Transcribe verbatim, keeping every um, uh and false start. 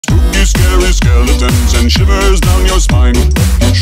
Spooky, scary skeletons and shivers down your spine.